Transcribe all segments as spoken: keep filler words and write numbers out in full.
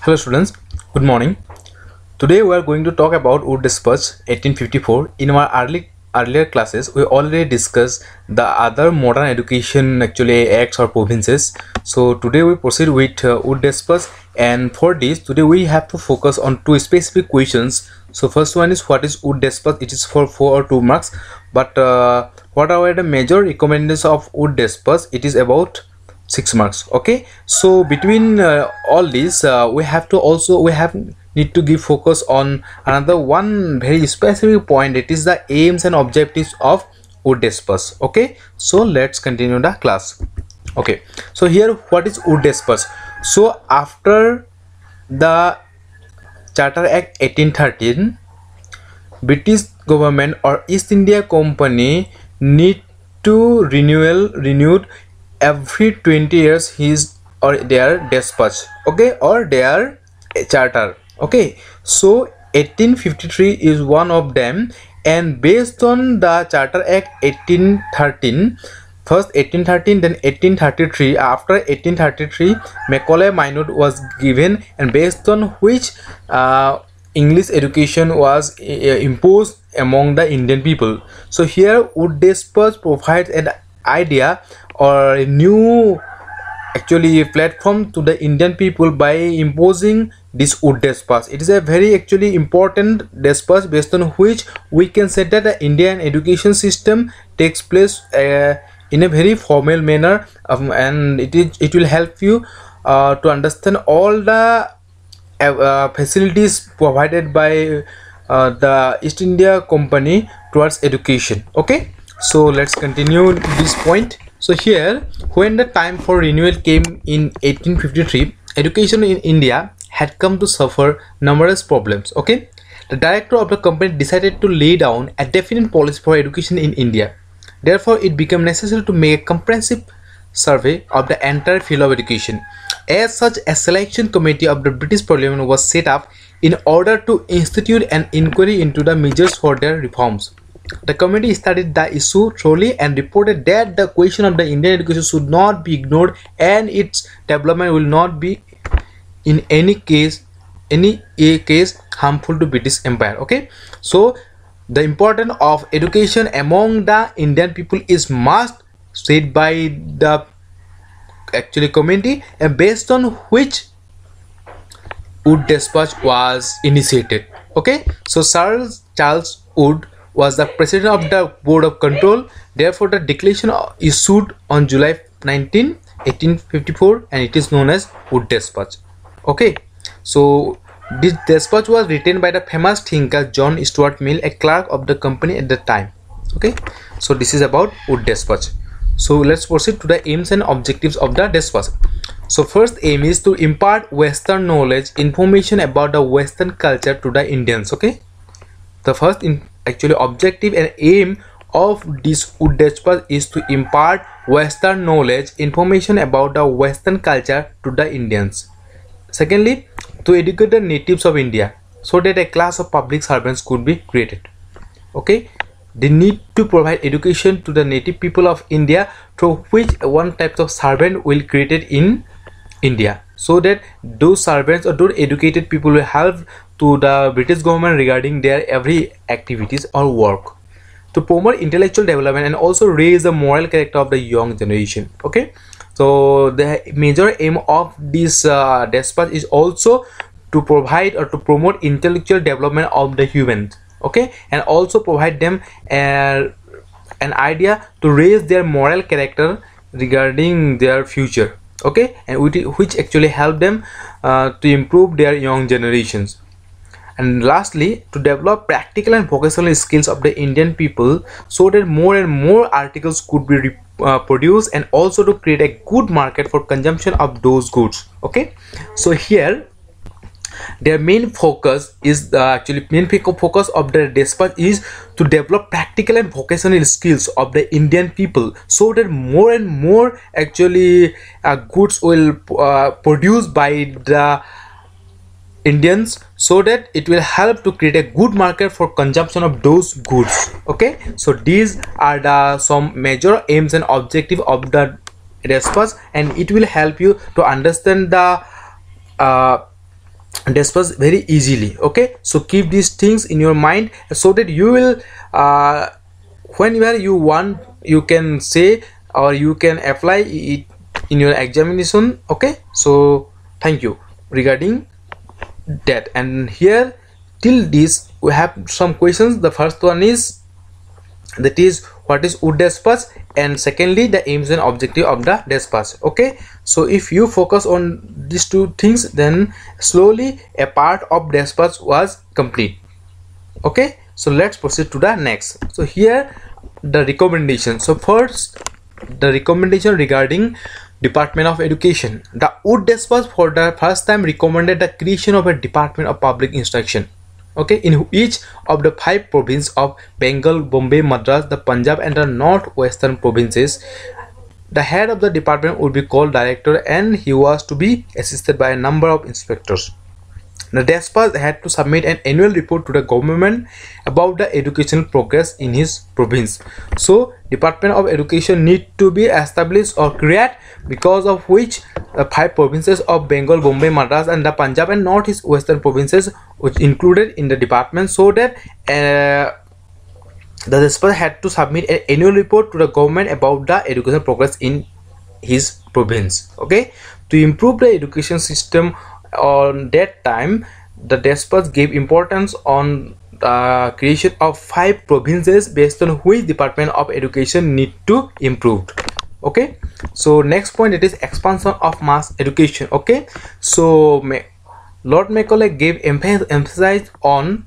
Hello students, good morning. Today we are going to talk about Wood Dispatch eighteen fifty-four. In our early earlier classes, we already discussed the other modern education actually acts or provinces. So today we proceed with uh, Wood Dispatch, and for this today we have to focus on two specific questions. So first one is what is Wood Dispatch? It is for four or two marks. But uh, what are the major recommendations of Wood Dispatch? It is about six marks. Okay, so between uh, all these uh, we have to also we have need to give focus on another one very specific point. It is the aims and objectives of Wood Dispatch. Okay, so let's continue the class. Okay, so here what is Wood Dispatch? So after the Charter Act eighteen thirteen, British government or East India Company need to renewal renewed every twenty years his or their dispatch, okay, or their charter. Okay, so eighteen fifty-three is one of them, and based on the Charter Act eighteen thirteen, first eighteen thirteen, then eighteen thirty-three. After eighteen thirty-three, Macaulay Minute was given, and based on which uh, English education was uh, imposed among the Indian people. So here Wood Dispatch provides an idea or a new actually platform to the Indian people by imposing this Wood Dispatch. It is a very actually important dispatch based on which we can say that the Indian education system takes place uh, in a very formal manner, um, and it is it will help you uh, to understand all the uh, facilities provided by uh, the East India Company towards education. Okay, so let's continue this point. So here, when the time for renewal came in eighteen fifty-three, education in India had come to suffer numerous problems. Okay, the director of the company decided to lay down a definite policy for education in India. Therefore, it became necessary to make a comprehensive survey of the entire field of education. As such, a selection committee of the British Parliament was set up in order to institute an inquiry into the measures for their reforms. The committee studied the issue thoroughly and reported that the question of the Indian education should not be ignored, and its development will not be in any case any a case harmful to British Empire. Okay, so the importance of education among the Indian people is must said by the actually committee, and based on which Wood Dispatch was initiated. Okay, so Sir Charles Wood was the president of the Board of Control. Therefore, the declaration issued on July nineteenth, eighteen fifty-four, and it is known as Wood Dispatch. Okay, so this dispatch was written by the famous thinker John Stuart Mill, a clerk of the company at the time. Okay, so this is about Wood Dispatch. So let's proceed to the aims and objectives of the dispatch. So first aim is to impart Western knowledge, information about the Western culture to the Indians. Okay, the first in actually objective and aim of this Wood Dispatch is to impart Western knowledge, information about the Western culture to the Indians. Secondly, to educate the natives of India so that a class of public servants could be created. Okay, they need to provide education to the native people of India, through which one type of servant will created in India, so that those servants or those educated people will help to the British government regarding their every activities or work, to promote intellectual development and also raise the moral character of the young generation. Okay, so the major aim of this uh, dispatch is also to provide or to promote intellectual development of the humans. Okay, and also provide them uh, an idea to raise their moral character regarding their future. Okay, and which actually help them uh, to improve their young generations. And lastly, to develop practical and vocational skills of the Indian people so that more and more articles could be uh, produced, and also to create a good market for consumption of those goods. Okay, so here their main focus is the actually main focus of the dispatch is to develop practical and vocational skills of the Indian people so that more and more actually uh, goods will uh, produced by the Indians, so that it will help to create a good market for consumption of those goods. Okay, so these are the some major aims and objective of the dispatch, and it will help you to understand the uh, despatch very easily. Okay, so keep these things in your mind so that you will uh, whenever you want, you can say or you can apply it in your examination. Okay, so thank you regarding that. And here till this we have some questions. The first one is, that is, what is wood despatch, and secondly the aims and objective of the despatch. Okay, so if you focus on these two things, then slowly a part of despatch was complete. Okay, so let's proceed to the next. So here the recommendation. So first, the recommendation regarding Department of Education. The Wood Despatch for the first time recommended the creation of a Department of Public Instruction, okay, in each of the five provinces of Bengal, Bombay, Madras, the Punjab and the northwestern provinces. The head of the department would be called director, and he was to be assisted by a number of inspectors. The despatch had to submit an annual report to the government about the educational progress in his province. So Department of Education need to be established or created, because of which the five provinces of Bengal, Bombay, Madras and the Punjab and northeast western provinces which included in the department, so that uh, the despatch had to submit an annual report to the government about the educational progress in his province. Okay, to improve the education system on that time, the despatch gave importance on the creation of five provinces based on which Department of Education need to improve. Okay, so next point, it is expansion of mass education. Okay, so Lord Macaulay gave emphasis on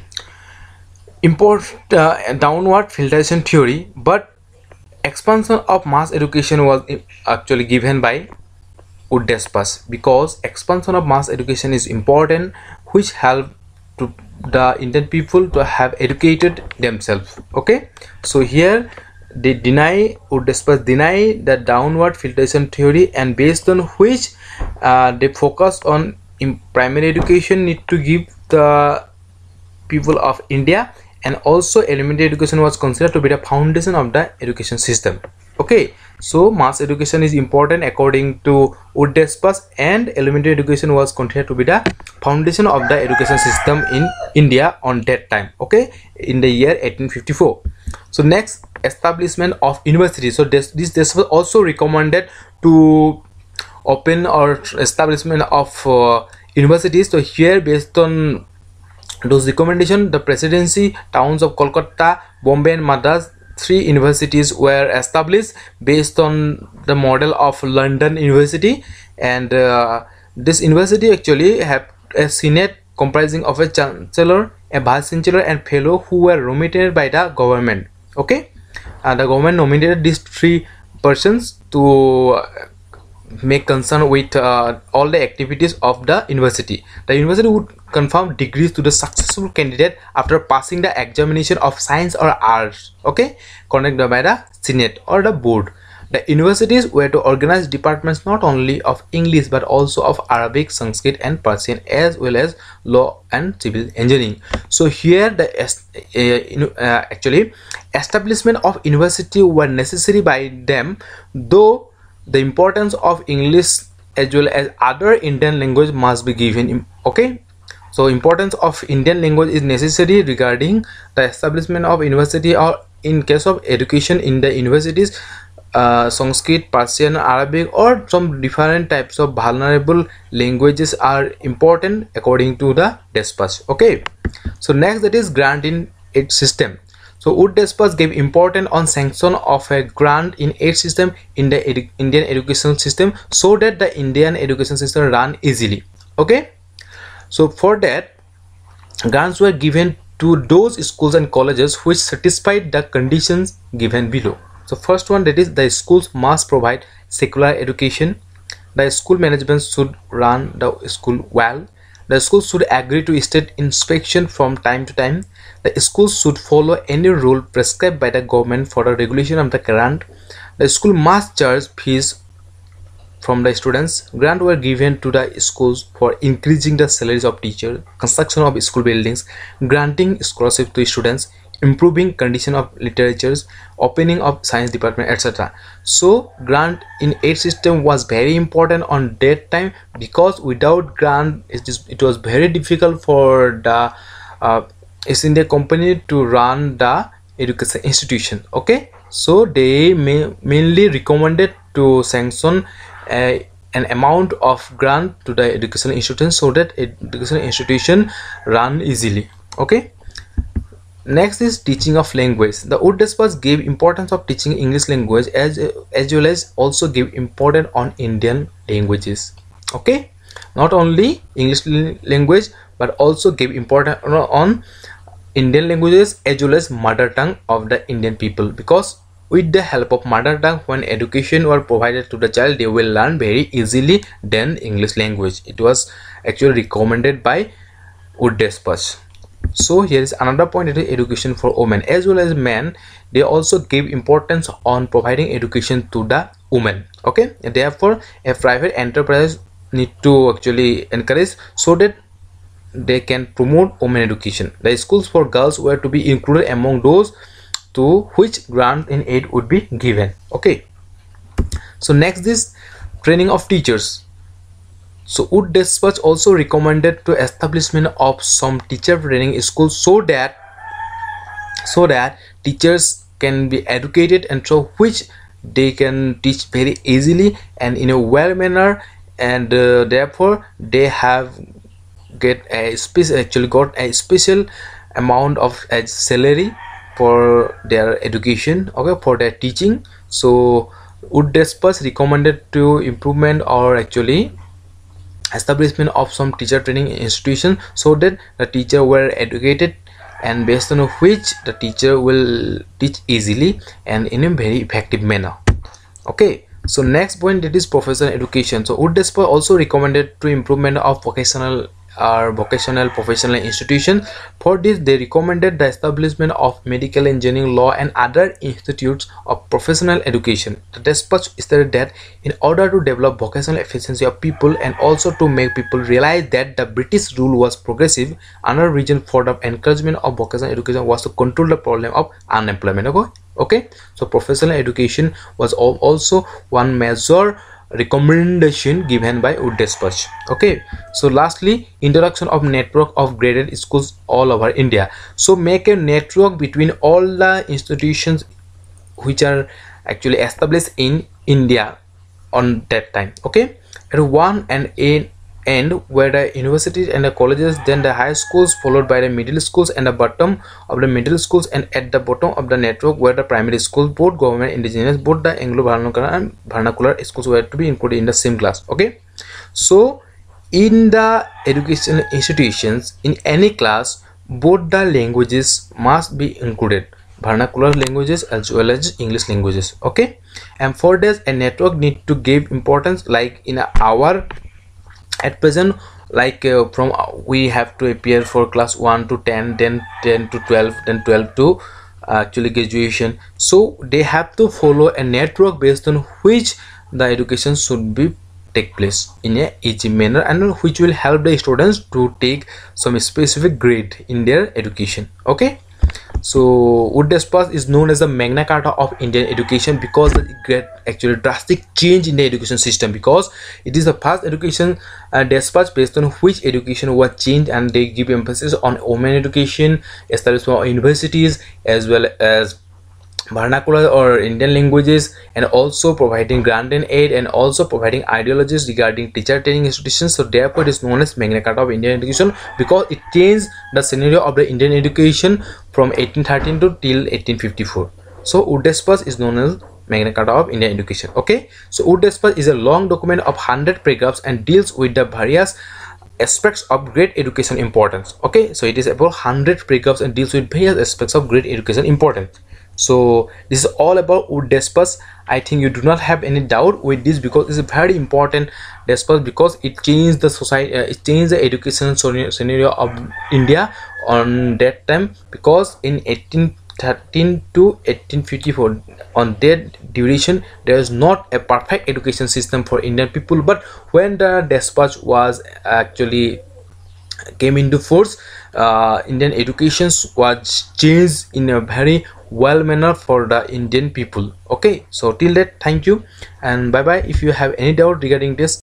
import uh, downward filtration theory, but expansion of mass education was actually given by Wood Despatch, because expansion of mass education is important, which help to the Indian people to have educated themselves. Okay, so here they deny, Wood Despatch deny the downward filtration theory, and based on which uh, they focus on in primary education need to give the people of India, and also elementary education was considered to be the foundation of the education system. Okay, so mass education is important according to Wood Despatch, and elementary education was considered to be the foundation of the education system in India on that time. Okay, in the year eighteen fifty-four. So next, establishment of university. So this this, this was also recommended to open or establishment of uh, universities. So here, based on those recommendations, the presidency towns of Kolkata, Bombay and Madras, three universities were established based on the model of London University, and uh, this university actually have a senate comprising of a chancellor, a vice chancellor and fellow who were nominated by the government. Okay, and the government nominated these three persons to make concern with uh, all the activities of the university. The university would confirm degrees to the successful candidate after passing the examination of science or arts, okay, conducted by the senate or the board. The universities were to organize departments not only of English but also of Arabic, Sanskrit and Persian, as well as law and civil engineering. So here the uh, uh, actually establishment of university were necessary by them, though the importance of English as well as other Indian language must be given. Okay, so importance of Indian language is necessary regarding the establishment of university, or in case of education in the universities, uh, Sanskrit, Persian, Arabic or some different types of vulnerable languages are important according to the Despatch. Okay, so next, that is grant in aid system. So Wood Despatch gave importance on sanction of a grant in aid system in the edu Indian education system, so that the Indian education system run easily. Okay, so for that, grants were given to those schools and colleges which satisfied the conditions given below. So first one, that is the schools must provide secular education. The school management should run the school well. The school should agree to state inspection from time to time. The school should follow any rule prescribed by the government for the regulation of the grant. The school must charge fees from the students. Grants were given to the schools for increasing the salaries of teachers, construction of school buildings, granting scholarship to students, improving condition of literatures, opening of science department, etc. So grant in aid system was very important on that time, because without grant it is it was very difficult for the uh, East India Company to run the education institution. Okay, so they may mainly recommended to sanction a, an amount of grant to the educational institution, so that educational institution run easily. Okay, next is teaching of language. The Wood Despatch gave importance of teaching English language as as well as also gave importance on Indian languages. Okay, not only English language but also gave importance on Indian languages as well as mother tongue of the Indian people, because with the help of mother tongue, when education were provided to the child, they will learn very easily than English language. It was actually recommended by Wood Despatch. So here is another point, it is education for women as well as men. They also give importance on providing education to the women. Okay, therefore a private enterprise need to actually encourage so that they can promote women education. The schools for girls were to be included among those to which grant in aid would be given. Okay, so next is training of teachers. So Wood Despatch also recommended to establishment of some teacher training schools, so that so that teachers can be educated and through which they can teach very easily and in a well manner, and uh, therefore they have get a special actually got a special amount of a salary for their education. Okay, for their teaching. So Wood Despatch recommended to improvement or actually establishment of some teacher training institution, so that the teacher were educated and based on which the teacher will teach easily and in a very effective manner. Okay, so next point, it is professional education. So Wood Despatch also recommended to improvement of vocational or vocational professional institutions. For this, they recommended the establishment of medical, engineering, law and other institutes of professional education. The Despatch stated that in order to develop vocational efficiency of people and also to make people realize that the British rule was progressive, another reason for the encouragement of vocational education was to control the problem of unemployment. Okay, okay? So professional education was also one major recommendation given by Wood Despatch. Okay, so lastly, introduction of network of graded schools all over India. So make a network between all the institutions which are actually established in India on that time. Okay, at one and a end where the universities and the colleges, then the high schools, followed by the middle schools and the bottom of the middle schools, and at the bottom of the network where the primary schools, both government, indigenous, both the Anglo vernacular and vernacular schools were to be included in the same class. Okay, so in the education institutions, in any class, both the languages must be included, vernacular languages as well as English languages. Okay, and for this a network need to give importance, like in our at present, like uh, from uh, we have to appear for class one to ten, then ten to twelve, then twelve to uh, actually graduation. So they have to follow a network based on which the education should be take place in a easy manner, and which will help the students to take some specific grade in their education. Okay, so Wood Despatch is known as the Magna Carta of Indian education because it get actually drastic change in the education system, because it is the first education uh, dispatch based on which education was changed, and they give emphasis on women education, establishment of universities as well as vernacular or Indian languages, and also providing grant and aid, and also providing ideologies regarding teacher training institutions. So therefore it is known as Magna Carta of Indian education, because it changed the scenario of the Indian education from eighteen thirteen to till eighteen fifty-four. So Wood Despatch is known as Magna Carta of Indian education. Okay, so Wood Despatch is a long document of one hundred paragraphs and deals with the various aspects of great education importance. Okay, so it is about one hundred paragraphs and deals with various aspects of great education importance. So this is all about Wood Despatch. I think you do not have any doubt with this, because it's a very important Despatch, because it changed the society, uh, it changed the education scenario of India on that time, because in eighteen thirteen to eighteen fifty-four, on that duration there is not a perfect education system for Indian people, but when the Despatch was actually came into force, uh, Indian education was changed in a very well manner for the Indian people. Okay, so till that, thank you and bye bye. If you have any doubt regarding this,